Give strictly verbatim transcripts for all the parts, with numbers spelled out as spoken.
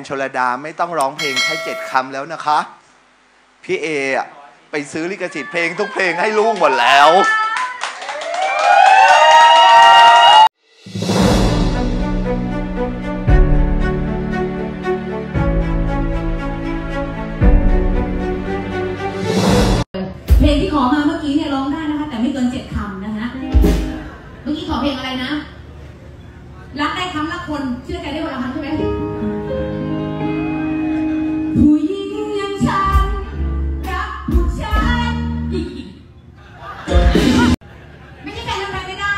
ชลดาไม่ต้องร้องเพลงแค่เจ็ดคำแล้วนะคะพี่เอไปซื้อลิขสิทธิ์เพลงทุกเพลงให้ลูกหมดแล้วเพลงที่ขอมาเมื่อกี้เนี่ยร้องได้นะคะแต่ไม่เกินเจ็ดคำนะคะเมื่อกี้ขอเพลงอะไรนะรักได้คำละคนเชื่อใจได้วันละคำใช่ไหมผู้หญิงอย่างฉันรักผู้ชายไม่ใช่แฟนทำอะไรไม่ได้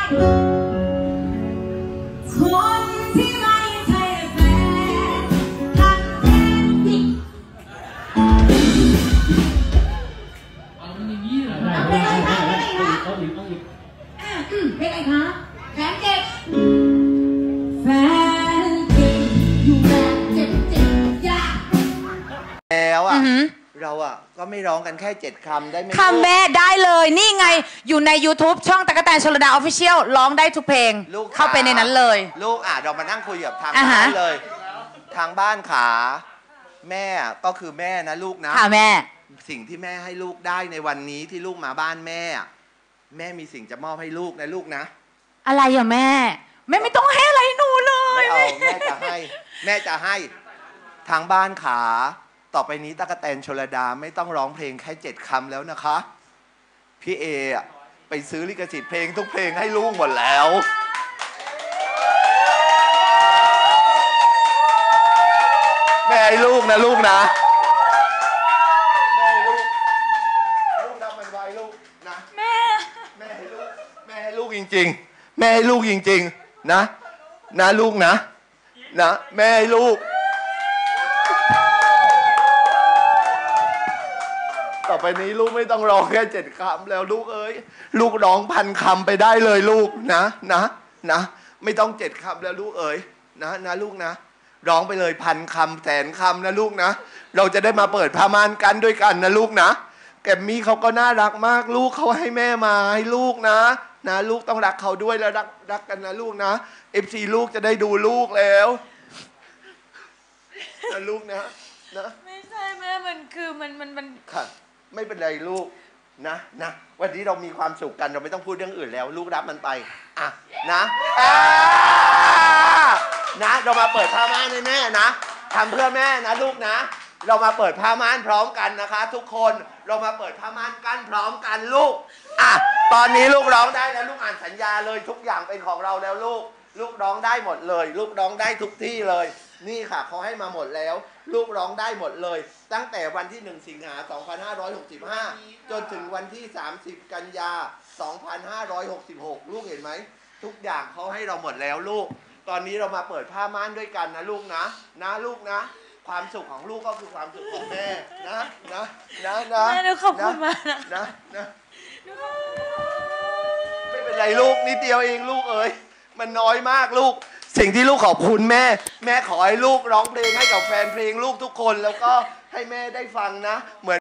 คนที่ไม่ใช่แฟนทำแทนผิดเอามันอย่างนี้เหรอเพลงอะไรคะเพลงอะไรคะเอาอีกเอาอีกเพลงอะไรคะแฟนเจ็บแฟนเจ็บอยู่แบบเจ็บเจ็บยากแล้วอ่ะเราอ่ะก็ไม่ร้องกันแค่เจ็ดคำได้ไหมคำแม่ได้เลยนี่ไงอยู่ใน YouTube ช่องตั๊กแตนชลดา Official ร้องได้ทุกเพลงเข้าไปในนั้นเลยลูกอ่ะเรามานั่งคุยกับทางบ้านเลยทางบ้านขาแม่ก็คือแม่นะลูกนะค่ะแม่สิ่งที่แม่ให้ลูกได้ในวันนี้ที่ลูกมาบ้านแม่แม่มีสิ่งจะมอบให้ลูกนะลูกนะอะไรอ่ะแม่แม่ไม่ต้องให้อะไรหนูเลยไม่เอาแม่จะให้แม่จะให้ทางบ้านขาต่อไปนี้ตั๊กแตนชลดาไม่ต้องร้องเพลงแค่เจ็ดคำแล้วนะคะพี่เอไปซื้อลิขสิทธิ์เพลงทุกเพลงให้ลูกหมดแล้วแม่ให้ลูกนะลูกนะแม่ให้ลูกลูกทำมันไว้ลูกนะแม่แม่ให้ลูกแม่ให้ลูกจริงๆแม่ให้ลูกจริงๆนะนะลูกนะนะแม่ให้ลูกต่อไปนี้ลูกไม่ต้องร้องแค่เจ็ดคำแล้วลูกเอ้ยลูกร้องพันคำไปได้เลยลูกนะนะนะไม่ต้องเจ็ดคำแล้วลูกเอ้ยนะนะลูกนะร้องไปเลยพันคำแสนคำนะลูกนะเราจะได้มาเปิดผ้าม่านกันด้วยกันนะลูกนะแกมมี่เขาก็น่ารักมากลูกเขาให้แม่มาให้ลูกนะนะลูกต้องรักเขาด้วยแล้วรักรักกันนะลูกนะเอฟซีลูกจะได้ดูลูกแล้วนะลูกนะนะไม่ใช่แม่มันคือมันมันมันค่ะไม่เป็นไรลูกนะนะวันนี้เรามีความสุขกันเราไม่ต้องพูดเรื่องอื่นแล้วลูกรับมันไปอ่ะนะนะเรามาเปิดผ้าม่านให้แม่นะทำเพื่อแม่นะลูกนะเรามาเปิดผ้าม่านพร้อมกันนะคะทุกคนเรามาเปิดผ้าม่านกั้นพร้อมกันลูกอ่ะตอนนี้ลูกร้องได้แล้วลูกอ่านสัญญาเลยทุกอย่างเป็นของเราแล้วลูกลูกร้องได้หมดเลยลูกร้องได้ทุกที่เลยนี่ค่ะเขาให้มาหมดแล้วลูกร้องได้หมดเลยตั้งแต่วันที่หนึ่งสิงหาคมสองพันห้าร้อยหกสิบห้าจนถึงวันที่สามสิบกันยาสองพันห้าร้อยหกสิบหกลูกเห็นไหมทุกอย่างเขาให้เราหมดแล้วลูกตอนนี้เรามาเปิดผ้าม่านด้วยกันนะลูกนะนะลูกนะความสุขของลูกก็คือความสุขของแม่นะนะนะนะแม่ดูขอบคุณมากนะนะนะไม่เป็นไรลูกนิดเดียวเองลูกเอ๋ยมันน้อยมากลูกสิ่งที่ลูกขอบคุณแม่แม่ขอให้ลูกร้องเพลงให้กับแฟนเพลงลูกทุกคนแล้วก็ให้แม่ได้ฟังนะเหมือน